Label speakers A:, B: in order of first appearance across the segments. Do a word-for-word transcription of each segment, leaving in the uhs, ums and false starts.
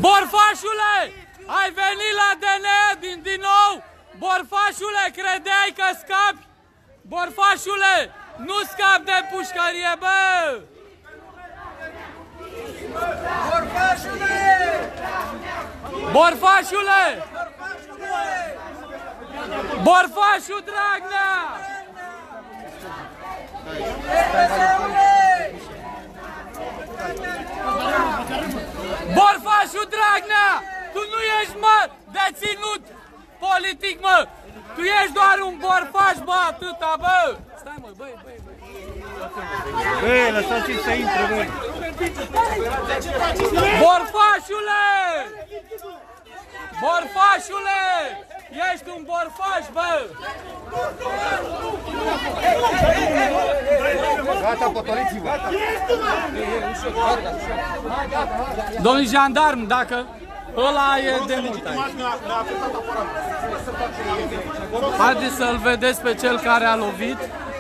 A: Borfașule, ai venit la D N A din, din nou? Borfașule, credeai că scapi? Borfașule, nu scapi de pușcărie, bă!
B: Borfașule!
A: Borfașule! Borfașul Dragnea! Borfașul Dragnea! Tu nu ești, mă, deținut politic, mă! Tu ești doar un borfaș, bă, atâta, bă! Stai, mă, băi, băi, băi!
C: Băi, lăsați-l să intre, băi!
A: Borfașule! Borfașule! Ești un borfaș, bă!
C: Gata, potoliți-vă!
A: Domnul jandarm, dacă ăla e de mult aici. Haideți să-l vedeți pe cel care a lovit.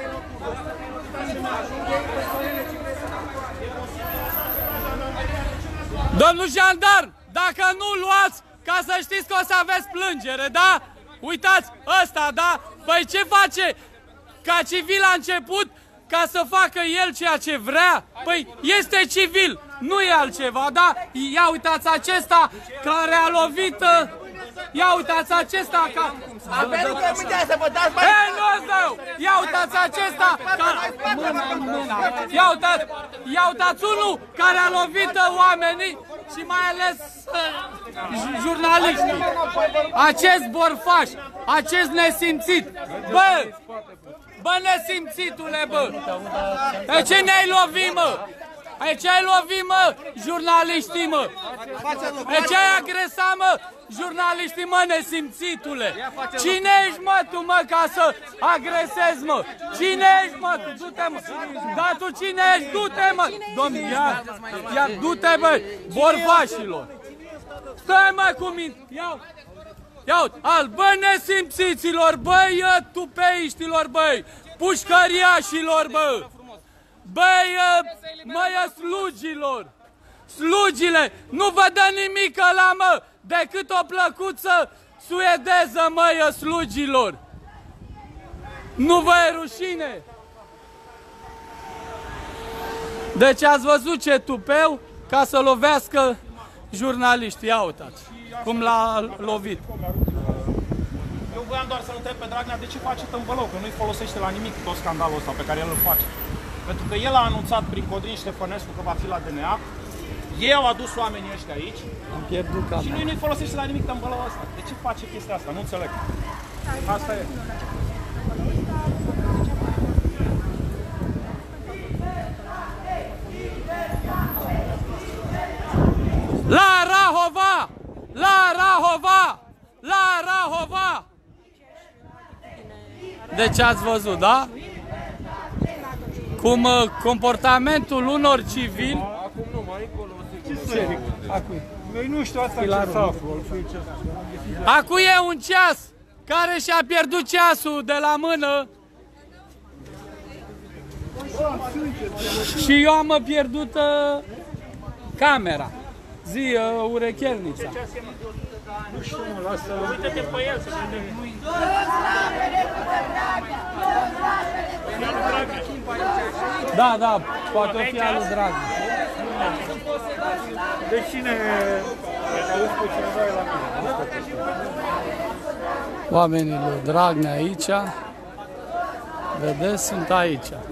A: Domnul jandarm, dacă nu luați, ca să știți că o să aveți plângere, da? Uitați, ăsta, da? Păi ce face? Ca civil a început ca să facă el ceea ce vrea? Păi este civil, nu e altceva, da? Ia uitați acesta care a lovit... Ia uitați acesta ca...
B: Am venit că mâinea să vă dați bani!
A: Ei, nu-ți dau! Ia uitați acesta care... Mâna în mâna! Ia uitați! Ia uitați unul care a lovit oamenii și mai ales uh, jurnaliștii! Acest borfaș! Acest nesimțit! Bă! Bă, nesimțitule, bă! E ce ne-ai lovit, mă? E ce ai lovit, mă? Jurnaliștii, mă! E ce ai agresat, mă? Jurnaliștii, mă, nesimțitule! Cine ești, mă, tu, mă, ca să agresezi, mă? Cine ești, mă? Du-te, mă! Da, tu cine ești? Du-te, mă! Domn, ia, ia, du-te, bă! Borfașilor! Stai, mă, cu mine! Ia, ia, al, bă, nesimțiților, băi, tupeiștilor, băi! Pușcăriașilor, bă! Băi, măi, slugilor! Slugile! Nu vă dă nimic ăla, mă! Decât o plăcuță suedeză, măi, slugilor! Nu vă e rușine? Deci ați văzut ce tupeu ca să lovească jurnaliștii. Ia uitați cum l-a lovit.
D: Eu voiam doar să-l întreb pe Dragnea de ce face tâmbălău, că nu-i folosește la nimic tot scandalul ăsta pe care el îl face. Pentru că el a anunțat prin Codrin Ștefănescu că va fi la D N A. Ei au adus oamenii ăștia aici.
A: Am pierdut camera.
D: Și nu nu-i folosește la nimic tâmbălău ăsta. De ce face chestia asta? Nu înțeleg. Asta e.
A: La Rahova! La Rahova! La Rahova! Deci ați văzut, da? Cum uh, comportamentul unor civili...
C: Acum nu, mai încolo.
D: Ce? Acum. Eu nu știu asta ce s-a acolo.
A: Acu e un ceas care și-a pierdut ceasul de la mână. Și eu am pierdut uh, camera. Zi, uh, urechelnița.
D: Nu știu, mă, lasă. Uite-te pe el să vedem.
A: Da, da, poate fi al lui Dragnea.
D: De cine auzi pe cineva e la mine?
A: Oamenii lui Dragnea aici, vedeți, sunt aici.